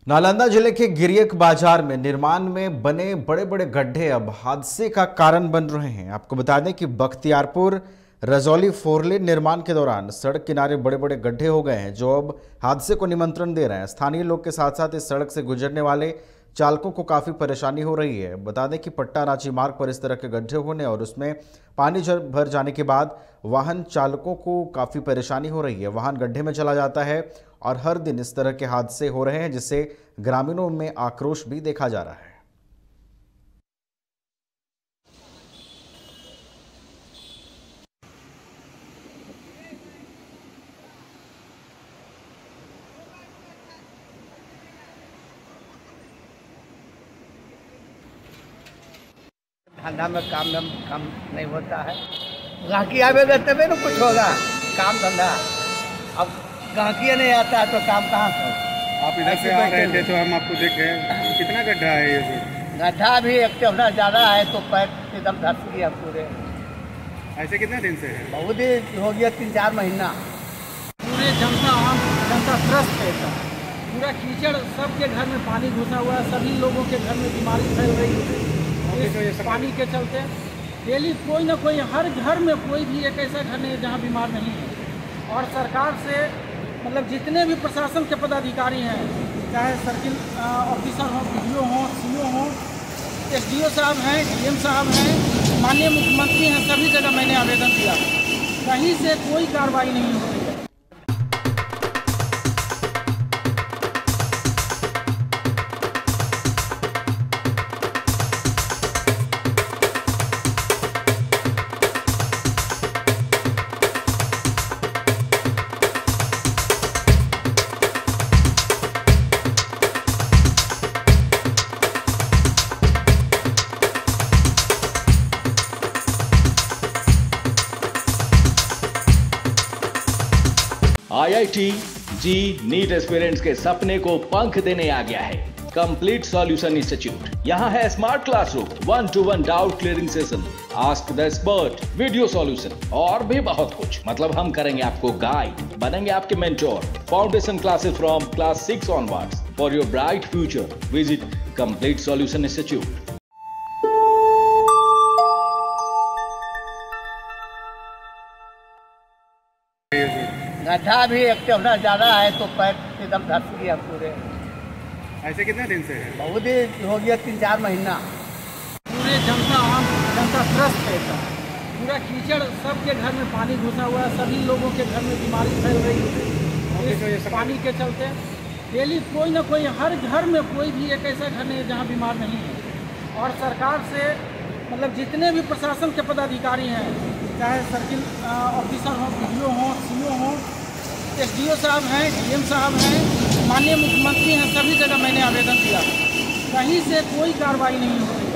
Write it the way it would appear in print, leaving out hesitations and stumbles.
नालंदा जिले के गिरियक बाजार में निर्माण में बने बड़े बड़े गड्ढे अब हादसे का कारण बन रहे हैं। आपको बता दें कि बख्तियारपुर रजौली फोरलेन निर्माण के दौरान सड़क किनारे बड़े बड़े गड्ढे हो गए हैं, जो अब हादसे को निमंत्रण दे रहे हैं। स्थानीय लोग के साथ साथ इस सड़क से गुजरने वाले चालकों को काफ़ी परेशानी हो रही है। बता दें कि पट्टा रांची मार्ग पर इस तरह के गड्ढे होने और उसमें पानी भर जाने के बाद वाहन चालकों को काफ़ी परेशानी हो रही है। वाहन गड्ढे में चला जाता है और हर दिन इस तरह के हादसे हो रहे हैं, जिससे ग्रामीणों में आक्रोश भी देखा जा रहा है। धंधा में काम नहीं होता है। गाहकी आवेगा तभी ना कुछ होगा, काम धंधा। अब गाहकी नहीं आता है तो काम कहाँ से? आप इधर से आ रहे थे तो हम आपको देखे, कितना गड्ढा है ये? गड्ढा भी एक होना ज़्यादा है तो पैर एकदम धस गया पूरे। ऐसे कितने दिन से है? बहुत ही हो गया, 3-4 महीना। पूरे जनता त्रस्त है एकदम। पूरा कीचड़, सबके घर में पानी घुसा हुआ है, सभी लोगों के घर में बीमारी फैल रही है इस पानी के चलते। डेली कोई ना कोई, हर घर में कोई भी एक ऐसा घर नहीं है जहाँ बीमार नहीं है। और सरकार से मतलब जितने भी प्रशासन के पदाधिकारी हैं, चाहे सर्किल ऑफिसर हों, BDO हों, CO हों, SDO साहब हैं, DM साहब हैं, माननीय मुख्यमंत्री हैं, सभी जगह मैंने आवेदन दिया, कहीं से कोई कार्रवाई नहीं हो रही है। IIT जी नीट एस्पिरेंट्स के सपने को पंख देने आ गया है कंप्लीट सॉल्यूशन इंस्टीट्यूट। यहाँ है smart classroom, 1-to-1 doubt clearing session, ask the expert, video solution और भी बहुत कुछ। मतलब हम करेंगे आपको गाइड, बनेंगे आपके mentor. Foundation classes from class 6 onwards for your bright future. Visit complete solution institute. गड्ढा भी एक होना ज़्यादा है तो पैर एकदम धस गया पूरे। ऐसे कितने दिन से है? बहुत ही हो गया, 3-4 महीना। पूरे जनता त्रस्त है एकदम। पूरा कीचड़, सबके घर में पानी घुसा हुआ है, सभी लोगों के घर में बीमारी फैल रही है इस पानी के चलते। डेली कोई ना कोई, हर घर में कोई भी एक ऐसा घर नहीं है जहाँ बीमार नहीं है। और सरकार से मतलब जितने भी प्रशासन के पदाधिकारी हैं, चाहे सर्किल ऑफिसर हों, BDO हों, CO हों, SDO साहब हैं, DM साहब हैं, माननीय मुख्यमंत्री हैं, सभी जगह मैंने आवेदन दिया, कहीं से कोई कार्रवाई नहीं हो रही।